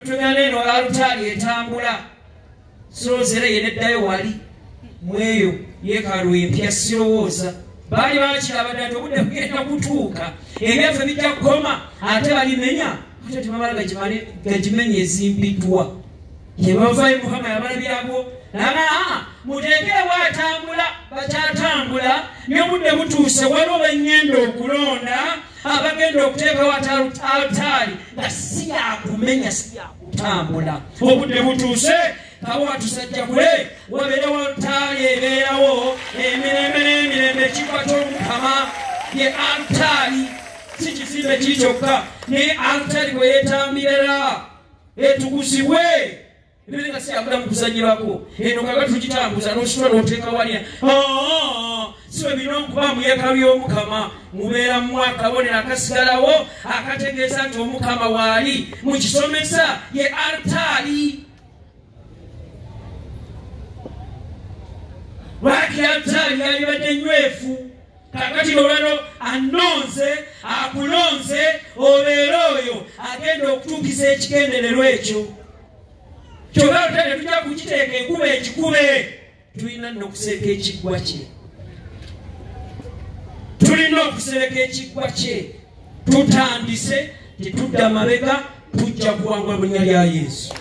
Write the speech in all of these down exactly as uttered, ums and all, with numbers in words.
tuganeno altari etambula sirozere yeneddayo wali mweyo yekalu empya sirowooza bali bakiraba ddala obudde bugenda kutuuka ebyaffe bijja kukoma ate balimenya ate temamala gagimenya ezimbiddwa yebavaayo mukama yabala byabo naga muteekerewo atambula bakyatambula n'obudde butuuse waliwo bengenda okulonda abagenda okuteekawo altari nga si yakumenya si yakutambula obudde butuuse Kabowa tusajja kule wabeerewo altari ebeerawo emirembe n'emirembe ekikwata omukama ye altari si kizimbe kiri kyokka naye altari bwe yeetambirira etukuzibwe ebire nga siyagula mu kuzanyirako eno kaga tugitambuza n'ositula n'oteeka walya si bwe birina okuba mu yeekaalu y'omukama mubeera mu akabonero akasigalawo akategeeza nti omukama waali mu kisomesa ye altari lwaki altari yalibadde nywefu kakati olwalo anonze akulonze obeera oyo agenda okutuukiza ekigendererwa ekyo kyova altari tujja kukiteeka enkuba ekikube tulina nno okusereka ekiggwa kye tulina okusereka ekiggwa kye tutandise tetudda mabega tujja kuwangula mu linnya lya Yesu.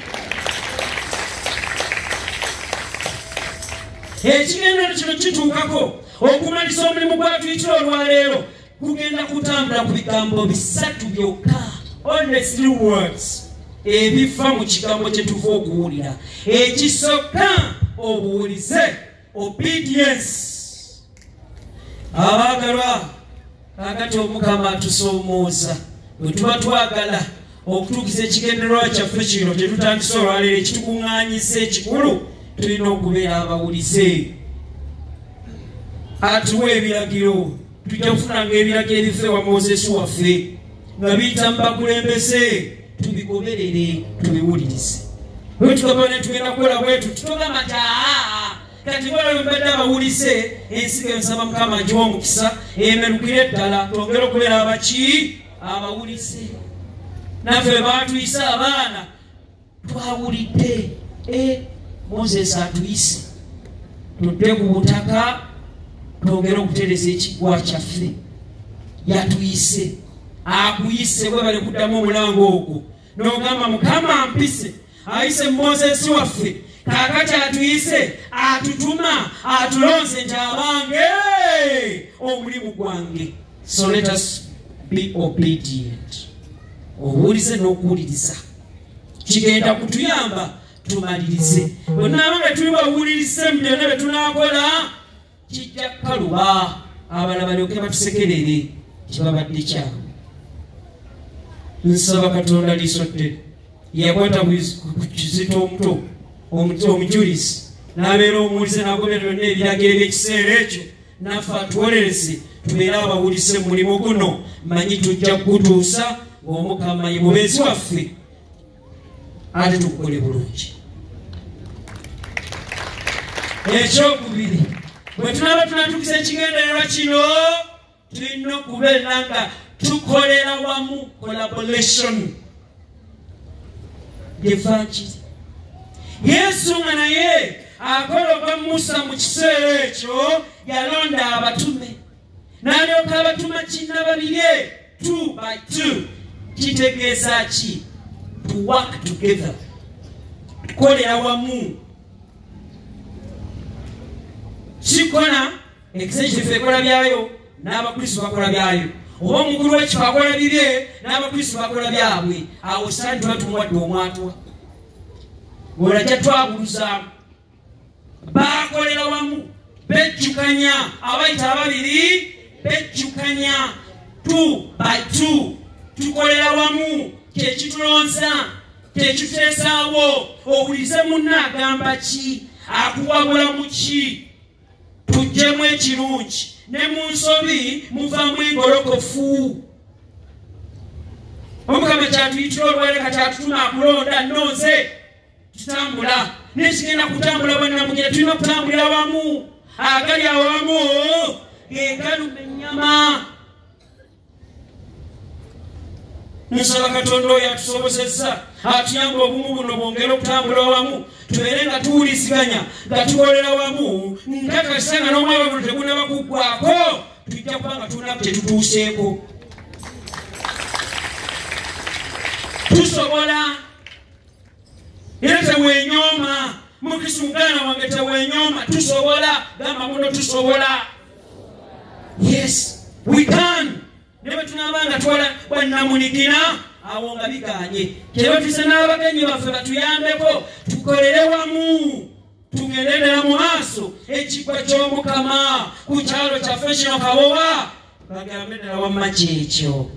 Ekigendero kino kituukako okumalisa omulimu gwatuyitira olwaleero kugenda kutambula ku bigambo bisatu byokka, only three words ebifa mu kigambo kye tuva okuwulira. Ekisooka obuwulize, obedience. Abaagalwa kakati omukama atusoomooza bwe tuba twagala okutuukiza ekigendererwa kyaffe kino tetutandise olwaleero ekitukuŋŋaanyisa ekikulu tulina okubeera abawulize. Atuwa ebiragiro tujja kufunanga ebiragiro ebife wa Mozesi waffe nga biyita mu bakulembeze tubigoberere tubiwulirize. Bwe tugamba ne tugenda kukola bwetu tutogamba nti aa kati bwolwo mbadde abawulize ensi ensaba mukama agiwa omukisa emerukire ddala twongere okubeera abaki abawulize. Naffe baatuyise abaana twawulidde e Moses atuyise tudde ku butaka twongere okutereza ekiggwa kyaffe. Yatuyise akuyise bwe bali kuddamu omulango ogwo n'ogamba mukama mpise ayise Moses waffe kakati atuyise atutuma atulonze nti abange omulimu gwange. So let us be obedient. Obuwulize n'okuwuliriza kigenda kutuyamba tumalirize. Bonna nga tuli bawulirize mu byonna bye tunaakola kijja kaluba abalala balyoke batusekerere kibabadde kyabwe. Nsaba Katonda liisodde yakwata ku Kizito omuto omujulizi n'abeera omuwulize n'agoberera byonna ebiragiro by'ekiseera ekyo naffe atuwolereze tubeere abawulize mu mulimu guno. Manyi tujja kugutuusa ng'omukama ye mubeezi waffe ate tukole bulungi. Ekyokubiri bwe tunaba tunatuukiza ekigendererwa kino tulina okubeera nga tukolera wamu, collaboration. Evanjiri Yesu nga naye akola obwa Musa mu kiseera ekyo yalonda abatume n'alyoka abatuma kinna babiri, two by two. Kitegeeza ki? To work together, tukolera wamu. Kikola ekisejjeffe ekola byayo n'abakristo bakola byayo, oba omukulu w'ekifo akola bibye n'abakristo bakola byabwe. Awo sandi tuba tumuwadde omwatwa olajja twabuluzaamu. Bakolera wamu bejjukanya, abayita ababiri bejjukanya, two by two. Tukolera wamu kyekitulonza kyekituteesaawo. Owulize munna agamba ki, akuwabula mu ki. Tujjemu ekirungi ne mu nsobi muvaamu engolokofu. Omukama kyatuyitira olwaleero kati atutuma akulonda nnoze tutambula nekigenda kutambula bannamugere. Tulina okutambulira wamu. Agali awamu gegaluma ennyama. nsaba Katonda oyo atusobozesa atuyamba obumu buno bwongera okutambula wamu tubeere nga tuwuliziganya nga tukolera wamu nkakasa nga n'omwaka guno tegunaba kuggwako tujja kuba nga tulina kye tutuuseeko. Tusobola era tewenyooma mukristu muganda wange tewenyooma tusobola gamba muno tusobola. Yes we can. Nebe tunabanga twala bwannamunikina awo nga biganye kyeba tuse n'abagenyi baffe batuyambeko tukolere wamu tugenderera mu maaso ekigwa ky'omukama ku kyalo kyaffe kino Kabowa bagambe ddala wamma kyekyo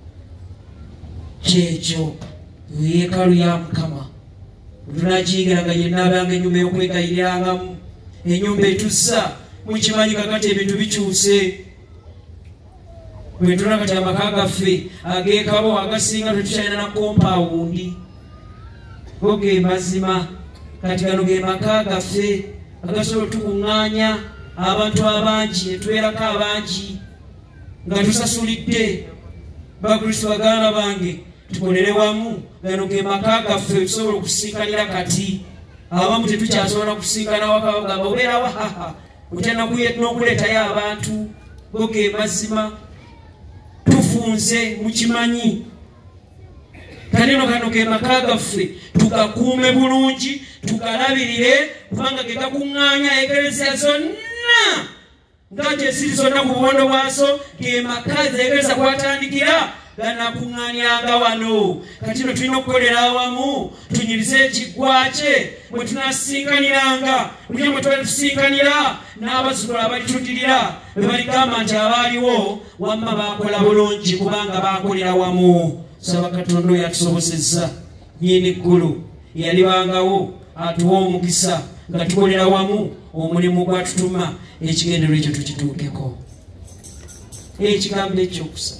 kyekyo yeekaalu ya Mukama tunakiyingiranga yenna abanga ennyumba y'okwegayirangamu ennyumba etussa mukimanyi kakati ebintu bikyuse. Bwe tuna kati amaka gaffe ageekabo agasinga tetukyalina na kompawundi go ge mazima kati gano ge maka gaffe agasobola tukuŋŋaanya abantu abangi etwerako abangi nga tusasulidde. Bakristo baganda bange tukolere wamu gano ge maka gaffe tusobola okusisinkanira kati abamu tetukyasobola kusinkana waka bagamba obeera wahaha otya n'okuleetayo abantu go ge mazima tufunze mukimanyi. Kaneno kano ke maka gaffe tugakuume bulungi tugalabirire kubanga ge gakuŋŋaanya ekereziya zonna nga gye ziri zonna ku buwondo bwaso ge maka zeegereza kwatandikira ganakuŋŋaanyanga wano. Kati no tulina okukolera awamu tunyirize ekiggwa kye bwe tunasisinkaniranga buli mwe twali tusinkanira n'abazzukulu abalituddirira bwe baligamba nti abaaliwo wamma baakola bulungi kubanga baakolera wamu. Saba Katonda oyo atusobozezza nnyini ggulu yalibangawo atuwa omukisa nga tukolera wamu omulimu gwatutuma ekigendero ekyo tukituukeko. Ekigambo ekyokusatu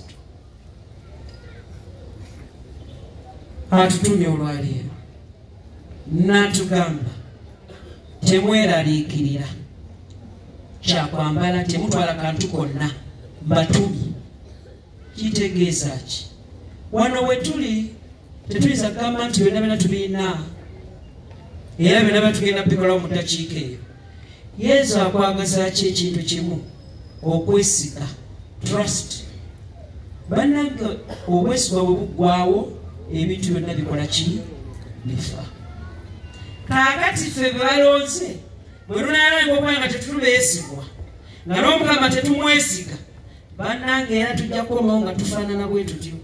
atutumye olwaleero n'atugamba temweraliikirira kyakwambala temutwala kantu konna mbatumi. Kitegeeza ki? Wano we tuli tetuyinza kugamba nti byonna byonna tubiina era byonna byatugenda bikolawo mu ddakiika eyo. Yesu akwagaza ki ekintu kimu? Okwesiga, trust. Bannange obwesigwa bwe buggwawo ebintu byonna bikola ki? Bifa. Kaakati ffe bwe balonze bwe lunaalanga okuba nga tetubeesigwa nga n'Omukama tetumwesiga bannange era tujja kukomawo nga tufaanana bwe tutyo.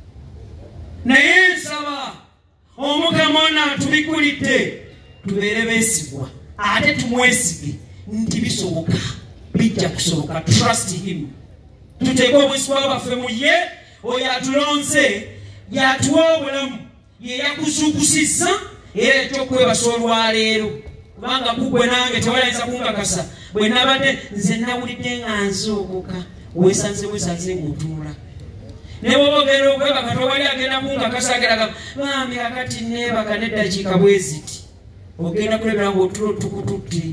Naye nsaba Omukama ono atubikulidde tubeere beesigwa ate tumwesige nti bisoboka bijja kusoboka. Trust him. Tuteeke obwesigwa bwaffe mu ye oyo atulonze yatuwa obulamu ye yakuzuukusizza era ekyokwebasa olwaleero kubanga kugwe nange tewalayinza kunkakasa bwe nabadde nze nawulidde nga nzookoka weesanze weesanze ng'otunula ne bw'oba ogenda okwebaka towali agenda kunkakasa ageraga bambi akati neebaka n'eddakiika bwe ziti ogenda kulebera ng'otula otukututte.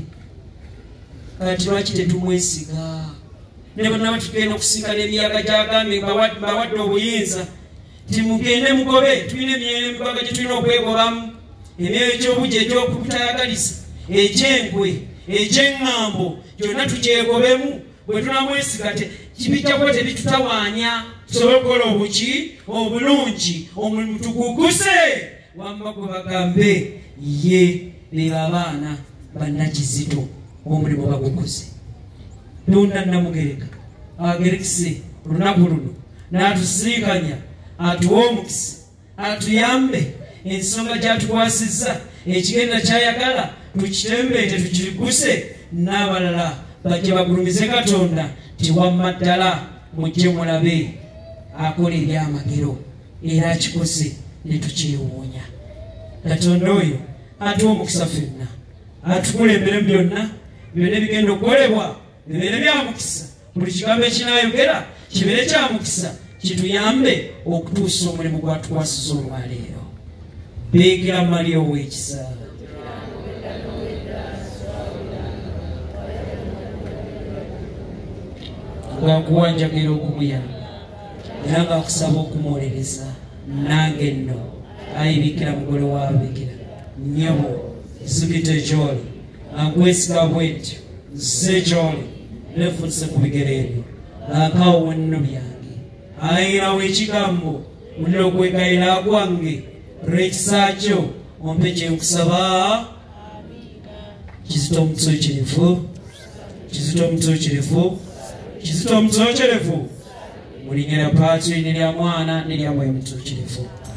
Kati lwaki tetumwesiga? ne bonna batugenda okusinkana emiyaga gy'agambe mbawadde obuyinza nti mugende mugobe tulina emigwaga gye tulina okwegobamu emyoyo gy'obujja egy'okutayagaliza egy'enkwe egy'eŋŋambo gyonna tugyegobemu bwe tunamwesiga bijja kuba tebitutawaanya tusobole okukola obuki obulungi omulimu tuguguse wamma gwe bagambe ye ne babaana banna Kizito omulimu bagukuze. Nunda namugereka agerekise olunaku luno n'atusinkanya atuwa omukisa atuyambe ensonga gy'atukwasizza ekigenda kyayagala tukitembeete tukiguse n'abalala bajje bagulumize Katonda nti wamma ddala mujje mulabe akola ebyamagero era akikoze ne tukyewuunya. Katonda oyo atuwa omukisa ffenna atukulembere byonna byonna ebigenda okukolebwa bibeere bya mukisa. Buli kigambo ekinaayogera kibeere kya mukisa kituyambe okutuusa omulimu gwatukwasiza olwaleero. Beekera Mariya ow'ekisa. Nga nkuwanjagira okumuyamba era nga nkusaba okumuwolereza nange nno ayibikira mugole wabikira nnyabo zukite gy'oli ankwesiga bwentyo nze gy'oli nefutse ku bigere ebyo laakawo wenno byange ayirawo ekigambo wulira okwegayira kwange lw'ekisakyo ompe kyenkusaba Kizito omutuukirivu Kizito omutuukirivu Kizito omutuukirivu mu linnya lya Paatiri ne lya Mwana ne lya Mwoyo Mutuukirivu.